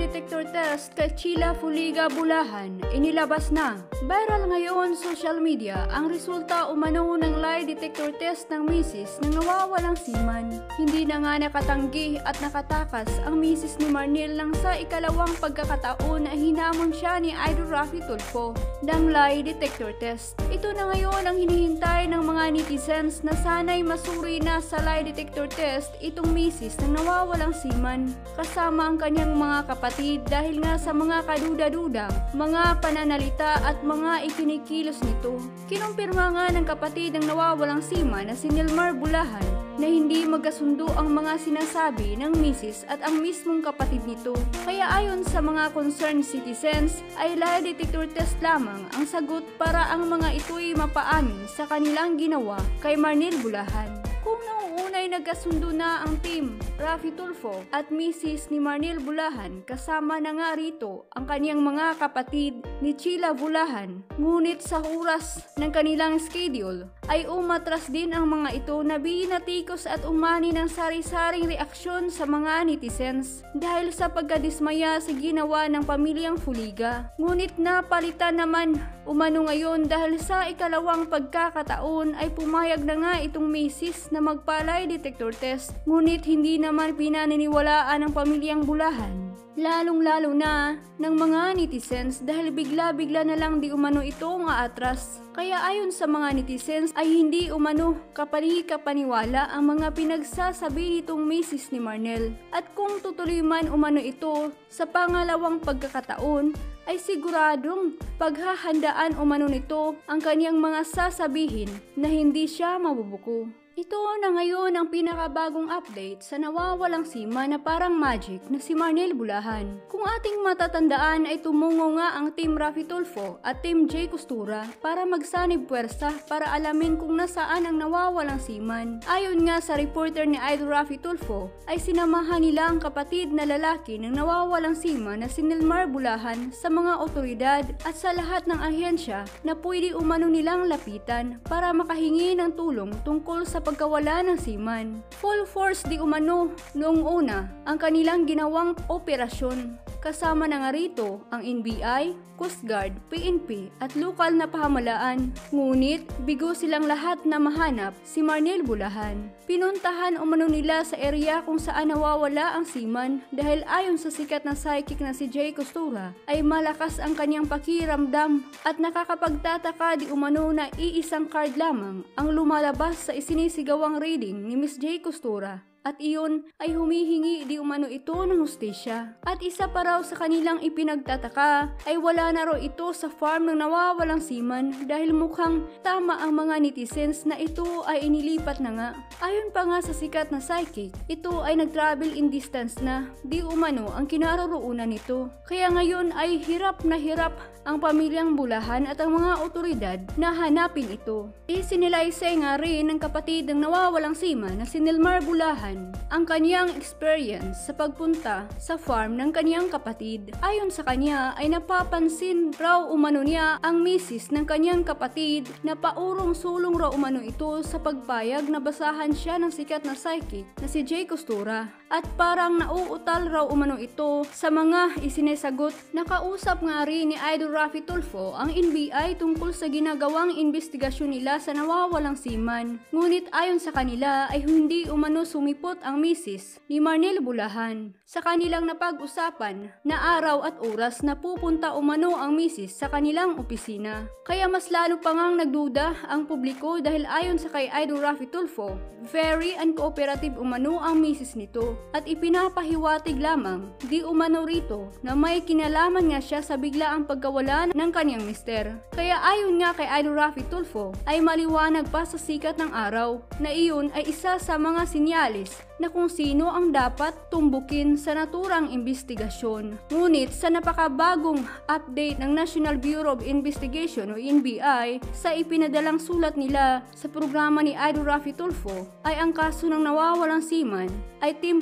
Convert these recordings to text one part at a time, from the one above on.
detector test kay Sheila Fuliga Bulahan, inilabas na. Viral ngayon social media ang resulta umano ng lie detector test ng misis ng nawawalang seaman. Hindi na nga nakatanggi at nakatakas ang misis ni Marnel nang sa ikalawang pagkakataon na hinamon siya ni Idol Raffy Tulfo ng lie detector test. Ito na ngayon ang hinihintay ng mga netizens na sana'y masuri na sa lie detector test itong misis ng nawawalang seaman kasama ang kanyang mga kapatid dahil nga sa mga kaduda-dudang mga pananalita at mga ikinikilos nito. Kinumpirma nga ng kapatid ng nawawalang seaman na si Nilmar Bulahan na hindi magkasundo ang mga sinasabi ng misis at ang mismong kapatid nito. Kaya ayon sa mga concerned citizens ay lie detector test lamang ang sagot para ang mga ito'y mapaamin sa kanilang ginawa kay Marnel Bulahan. Kung noong unay nagkasundo na ang team Raffy Tulfo at misis ni Marnel Bulahan, kasama na nga rito ang kaniyang mga kapatid ni Sheila Bulahan. Ngunit sa oras ng kanilang schedule ay umatras din ang mga ito na binatikos at umani ng sari-saring reaksyon sa mga netizens dahil sa pagkadismaya sa ginawa ng pamilyang Fuliga. Ngunit napalitan naman umano ngayon dahil sa ikalawang pagkakataon ay pumayag na nga itong misis na magpa-lie detector test, ngunit hindi naman pinaniniwalaan ng pamilyang Bulahan. Lalong-lalo na ng mga netizens dahil bigla-bigla na lang di umano ito nga atras. Kaya ayon sa mga netizens ay hindi umano kapani-kapaniwala ang mga pinagsasabi nitong misis ni Marnel. At kung tutuloy man umano ito sa pangalawang pagkakataon ay siguradong paghahandaan umano nito ang kaniyang mga sasabihin na hindi siya mabubuko. Ito na ngayon ang pinakabagong update sa nawawalang seaman na parang magic na si Marnel Bulahan. Kung ating matatandaan ay tumungo nga ang Team Raffy Tulfo at Team J Costura para magsanib puwersa para alamin kung nasaan ang nawawalang seaman. Ayon nga sa reporter ni Idol Raffy Tulfo ay sinamahan nila ang kapatid na lalaki ng nawawalang seaman na si Nilmar Bulahan sa mga otoridad at sa lahat ng ahensya na pwede umano nilang lapitan para makahingi ng tulong tungkol sa pagkawala ng seaman. Full force di umano noong una ang kanilang ginawang operasyon. Kasama na nga rito ang NBI, Coast Guard, PNP at lokal na pamahalaan. Ngunit bigo silang lahat na mahanap si Marnel Bulahan. Pinuntahan umano nila sa area kung saan nawawala ang seaman dahil ayon sa sikat na psychic na si J Costura ay malakas ang kanyang pakiramdam at nakakapagtataka di umano na iisang card lamang ang lumalabas sa isinisigawang reading ni Miss J Costura. At iyon ay humihingi di umano ito ng hustisya. At isa pa raw sa kanilang ipinagtataka ay wala na raw ito sa farm ng nawawalang seaman dahil mukhang tama ang mga netizens na ito ay inilipat na nga. Ayon pa nga sa sikat na psychic, ito ay nag-travel in distance na di umano ang kinaroroonan nito. Kaya ngayon ay hirap na hirap ang pamilyang Bulahan at ang mga otoridad na hanapin ito. Isinilaysay nga rin ng kapatid ng nawawalang seaman na si Nilmar Bulahan ang kanyang experience sa pagpunta sa farm ng kanyang kapatid. Ayon sa kanya ay napapansin raw umano niya ang misis ng kanyang kapatid na paurong-sulong raw umano ito sa pagpayag na basahan siya ng sikat na psychic na si J Costura at parang nauutal raw umano ito sa mga isinesagot. Nakausap nga rin ni Idol Raffy Tulfo ang NBI tungkol sa ginagawang investigasyon nila sa nawawalang seaman. Ngunit ayon sa kanila ay hindi umano sumipot ang misis ni Marnel Bulahan sa kanilang napag-usapan na araw at oras na pupunta umano ang misis sa kanilang opisina. Kaya mas lalo pa ngang nagduda ang publiko dahil ayon sa kay Idol Raffy Tulfo, very uncooperative umano ang misis nito at ipinapahiwatig lamang di umano rito na may kinalaman nga siya sa biglaang pagkawala ng kanyang mister. Kaya ayon nga kay Idol Raffy Tulfo ay maliwanag pa sa sikat ng araw na iyon ay isa sa mga sinyalis na kung sino ang dapat tumbukin sa naturang investigasyon. Ngunit sa napakabagong update ng National Bureau of Investigation o NBI sa ipinadalang sulat nila sa programa ni Idol Raffy Tulfo ay ang kaso ng nawawalang seaman ay Team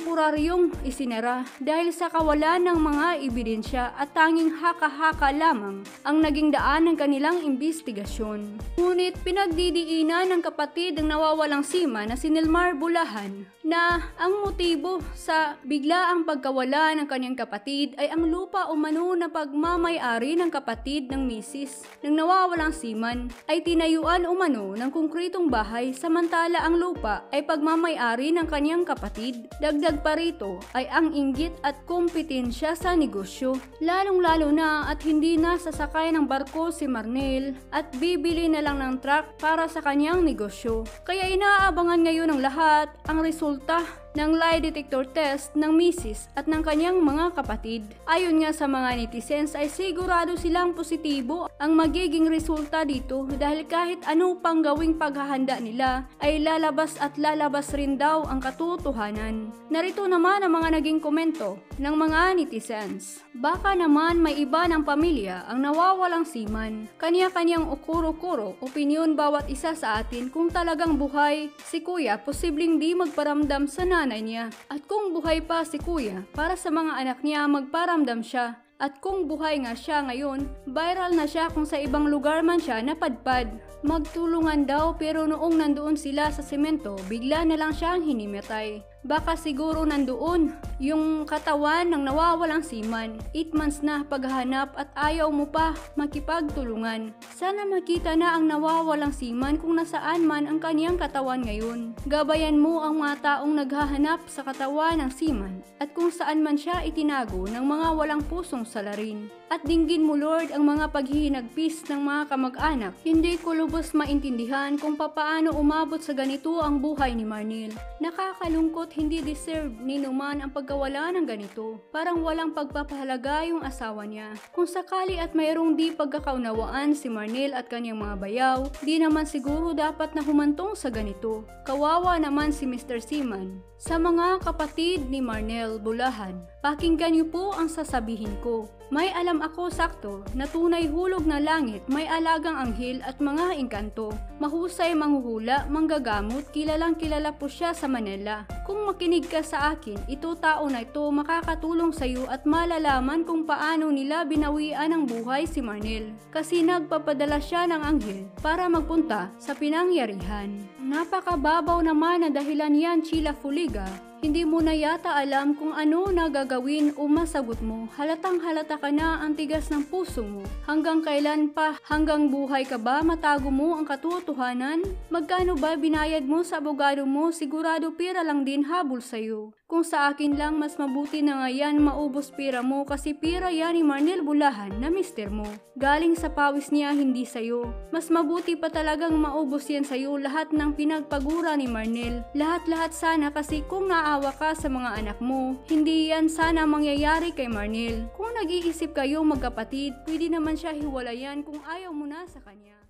temporaryong isinara dahil sa kawalan ng mga ebidensya at tanging haka-haka lamang ang naging daan ng kanilang imbestigasyon. Ngunit pinagdidiinan ng kapatid ng nawawalang sima na si Nilmar Bulahan na ang motibo sa biglaang pagkawala ng kanyang kapatid ay ang lupa umano na pagmamay-ari ng kapatid ng misis ng nawawalang seaman ay tinayuan umano ng konkretong bahay samantala ang lupa ay pagmamay-ari ng kanyang kapatid. Dagdag pa rito ay ang inggit at kompetensya sa negosyo, lalong-lalo na at hindi na sasakay ng barko si Marnel at bibili na lang ng truck para sa kanyang negosyo. Kaya inaabangan ngayon ng lahat ang resulta ng lie detector test ng misis at ng kanyang mga kapatid. Ayon nga sa mga netizens ay sigurado silang positibo ang magiging resulta dito dahil kahit ano pang gawing paghahanda nila ay lalabas at lalabas rin daw ang katotohanan. Narito naman ang mga naging komento ng mga netizens. Baka naman may iba ng pamilya ang nawawalang seaman. Kanya-kanyang ukuro-kuro, opinyon bawat isa sa atin kung talagang buhay si kuya posibleng di magparamdam sa nanay niya. At kung buhay pa si kuya, para sa mga anak niya magparamdam siya. At kung buhay nga siya ngayon, viral na siya kung sa ibang lugar man siya napadpad. Magtulungan daw pero noong nandoon sila sa semento, bigla na lang siyang hinimatay. Baka siguro nandoon yung katawan ng nawawalang seaman. 8 months na paghahanap at ayaw mo pa makipagtulungan. Sana makita na ang nawawalang seaman kung nasaan man ang kaniyang katawan ngayon. Gabayan mo ang mga taong naghahanap sa katawan ng seaman at kung saan man siya itinago ng mga walang pusong salarin. At dinggin mo Lord ang mga paghihinagpis ng mga kamag-anak. Hindi ko lubos maintindihan kung papaano umabot sa ganito ang buhay ni Marnel. Nakakalungkot, hindi deserve ni Numan ang pagkawala ng ganito. Parang walang pagpapahalaga yung asawa niya. Kung sakali at mayroong di pagkakaunawaan si Marnel at kanyang mga bayaw, di naman siguro dapat na humantong sa ganito. Kawawa naman si Mr. Seaman. Sa mga kapatid ni Marnel Bulahan, pakinggan niyo po ang sasabihin ko. May alam ako sakto na tunay hulog na langit, may alagang anghel at mga engkanto. Mahusay manghuhula, manggagamot, kilalang kilala po siya sa Manila. Kung makinig ka sa akin, ito tao na ito makakatulong sa iyo at malalaman kung paano nila binawian ang buhay si Marnel. Kasi nagpapadala siya ng anghel para magpunta sa pinangyarihan. Napakababaw naman na dahilan yan, Sheila Fuliga. Hindi mo na yata alam kung ano na gagawin o masagot mo. Halatang halata ka na ang tigas ng puso mo. Hanggang kailan pa? Hanggang buhay ka ba matago mo ang katotohanan? Magkano ba binayad mo sa abogado mo? Sigurado pera lang din habol sa'yo. Kung sa akin lang, mas mabuti na nga yan maubos pera mo kasi pera yan ni Marnel Bulahan na mister mo. Galing sa pawis niya, hindi sa'yo. Mas mabuti pa talagang maubos yan sa'yo lahat ng pinagpagura ni Marnel. Lahat-lahat sana kasi kung naawa ka sa mga anak mo, hindi yan sana mangyayari kay Marnel. Kung nag-iisip kayo magkapatid, pwede naman siya hiwalayan kung ayaw mo na sa kanya.